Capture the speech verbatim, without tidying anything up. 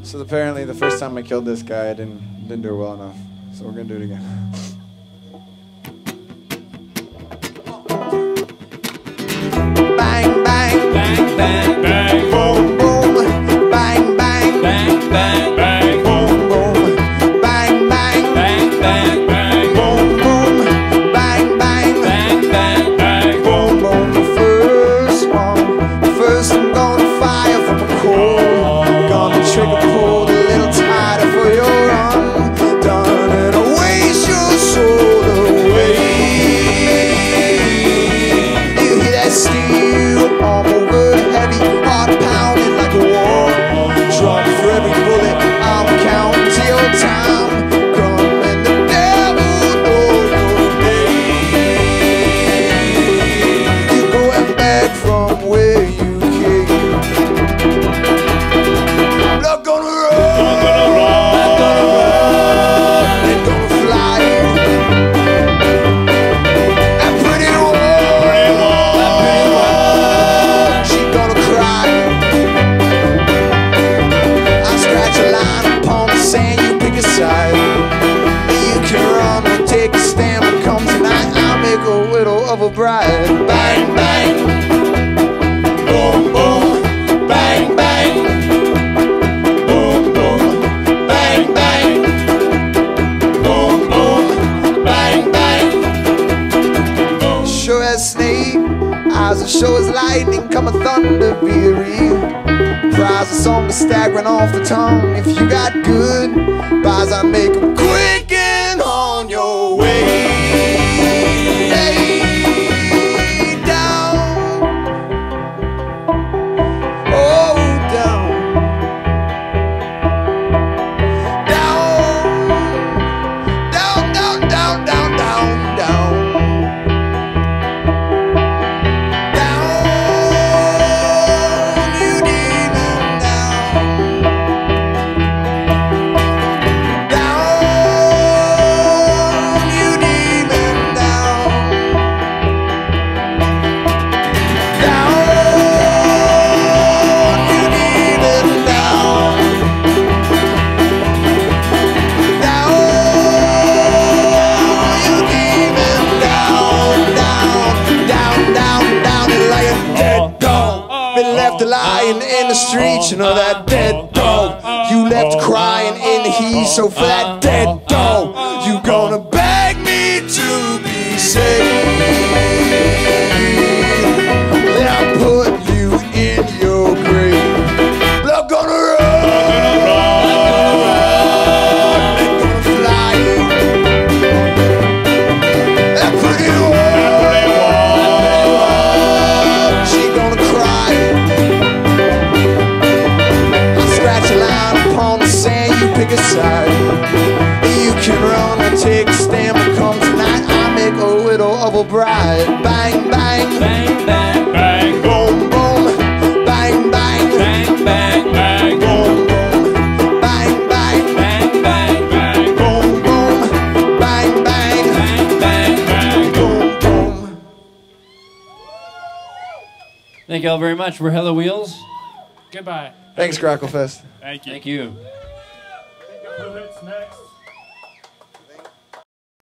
So apparently the first time I killed this guy, I didn't, didn't do it well enough. So we're gonna do it again. Bang, bang, Bang, bang, bang, boom, boom, bang, bang, bang, bang, bang, boom, boom, bang, bang, bang, bang, bang, boom, boom, bang, bang, bang, bang, bang, boom, boom. The first one, the first I'm gonna fire from a cold. Gonna trigger pull a little tighter for your run. Done and I waste your soul away. You hear that steel arm over heavy, heart pounding like a war drum. For every bullet I'm counting to your time. Come and the devil know your name. You're going back from where you came. I'm not gonna run. I'm gonna run. I'm gonna run. Ain't gonna fly. That pretty woman, that pretty woman, she gonna cry. I scratch a line upon the sand, you pick a side. You can run or take a stand, but come tonight, I'll make a widow of a bride. Bang, bang, boom, boom, bang, bang, boom, boom, bang, bang, boom, boom, bang, bang. Sure as snake, eyes as sure as lightning, come a thunder fury. Prize a song is staggering off the tongue. If you got good buys, I make them quicken on your way. Hey, down, oh, down, down, down, down, down, down, down, down. Lying in the streets, you know that dead dog you left crying in the heat. So for that dead dog, you gonna beg me to be saved. Then I put you in your grave. But I'm gonna run, I'm gonna run, I'm gonna fly. That pretty woman, she gonna cry. Pick a side. You can run or take a stand, but come tonight, I make a widow of a bride. Bang, bang, bang, bang, bang, boom, boom, bang, bang, bang, bang, bang, boom, boom, bang, bang, bang, bang, bang, boom, boom, bang, bang, bang, bang, bang, boom, boom. Thank you all very much. We're Hello Wheels. Goodbye. Thanks, Cracklefest. Thank you. Thank you. Who hits next?